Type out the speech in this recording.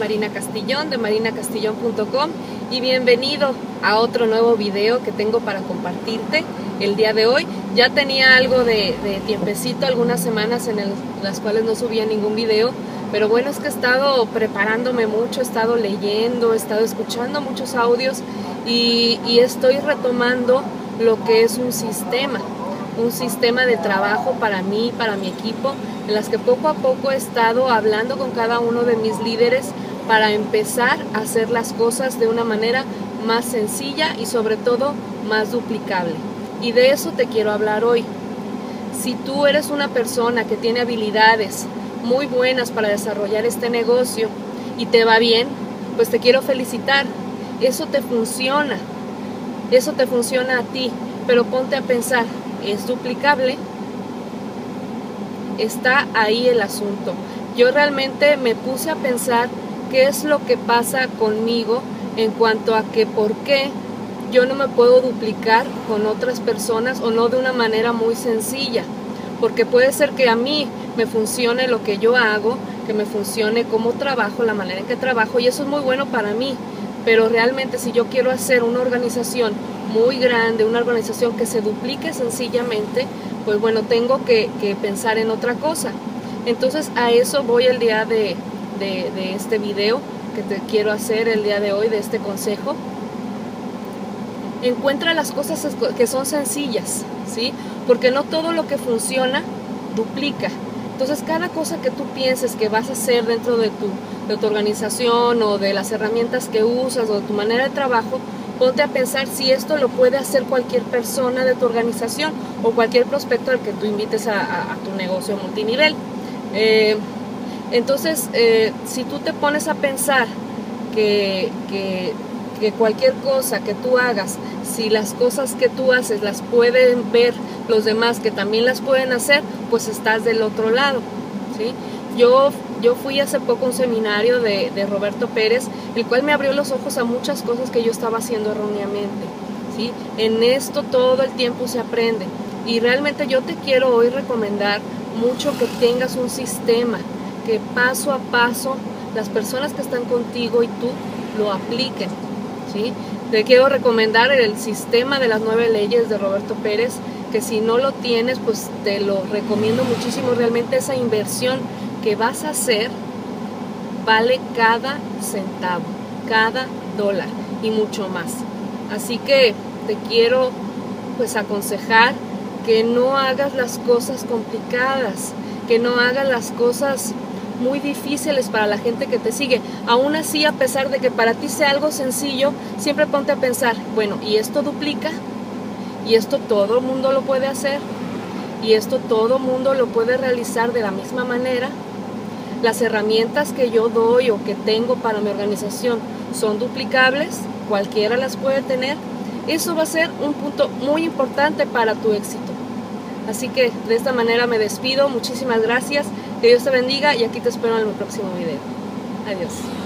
Marina Castillón de marinacastillon.com y bienvenido a otro nuevo video que tengo para compartirte el día de hoy. Ya tenía algo de tiempecito, algunas semanas en las cuales no subía ningún video, pero bueno, es que he estado preparándome mucho, he estado leyendo, he estado escuchando muchos audios y estoy retomando lo que es un sistema de trabajo para mí, para mi equipo, en las que poco a poco he estado hablando con cada uno de mis líderes para empezar a hacer las cosas de una manera más sencilla y sobre todo más duplicable. Y de eso te quiero hablar hoy. Si tú eres una persona que tiene habilidades muy buenas para desarrollar este negocio y te va bien, pues te quiero felicitar. Eso te funciona a ti, pero ponte a pensar, ¿es duplicable? Está ahí el asunto. Yo realmente me puse a pensar qué es lo que pasa conmigo en cuanto a que por qué yo no me puedo duplicar con otras personas o no de una manera muy sencilla, porque puede ser que a mí me funcione lo que yo hago, que me funcione cómo trabajo, la manera en que trabajo, y eso es muy bueno para mí, pero realmente si yo quiero hacer una organización muy grande, una organización que se duplique sencillamente, pues bueno, tengo que pensar en otra cosa. Entonces a eso voy el día de este video que te quiero hacer el día de hoy, de este consejo. Encuentra las cosas que son sencillas, ¿sí? Porque no todo lo que funciona duplica. Entonces cada cosa que tú pienses que vas a hacer dentro de tu organización o de las herramientas que usas o de tu manera de trabajo, ponte a pensar si esto lo puede hacer cualquier persona de tu organización o cualquier prospecto al que tú invites a tu negocio multinivel. Entonces, si tú te pones a pensar que cualquier cosa que tú hagas, si las cosas que tú haces las pueden ver los demás que también las pueden hacer, pues estás del otro lado, ¿sí? Yo fui hace poco a un seminario de Roberto Pérez, el cual me abrió los ojos a muchas cosas que yo estaba haciendo erróneamente, ¿sí? En esto todo el tiempo se aprende y realmente yo te quiero hoy recomendar mucho que tengas un sistema, que paso a paso las personas que están contigo y tú lo apliquen, ¿sí? Te quiero recomendar el sistema de las 9 leyes de Roberto Pérez, que si no lo tienes, pues te lo recomiendo muchísimo. Realmente esa inversión que vas a hacer vale cada centavo, cada dólar y mucho más. Así que te quiero pues aconsejar que no hagas las cosas complicadas, que no hagas las cosas muy difíciles para la gente que te sigue. Aún así, a pesar de que para ti sea algo sencillo, siempre ponte a pensar, bueno, ¿y esto duplica? ¿Y esto todo el mundo lo puede hacer? ¿Y esto todo el mundo lo puede realizar de la misma manera? Las herramientas que yo doy o que tengo para mi organización son duplicables, cualquiera las puede tener. Eso va a ser un punto muy importante para tu éxito. Así que de esta manera me despido. Muchísimas gracias. Que Dios te bendiga y aquí te espero en el próximo video. Adiós.